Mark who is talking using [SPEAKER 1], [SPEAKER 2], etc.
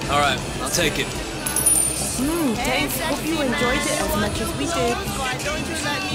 [SPEAKER 1] All right, I'll take it.
[SPEAKER 2] Thanks. Hope you enjoyed it as much as we did.
[SPEAKER 3] Don't you let